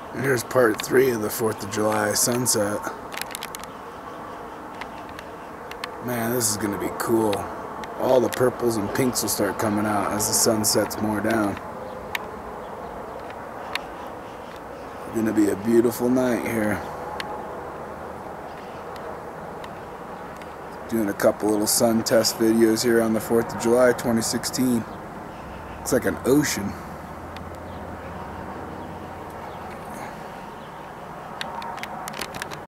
Here's part 3 of the 4th of July sunset. Man, this is going to be cool. All the purples and pinks will start coming out as the sun sets more down. It's going to be a beautiful night here. Doing a couple little sun test videos here on the 4th of July 2016. Looks like an ocean.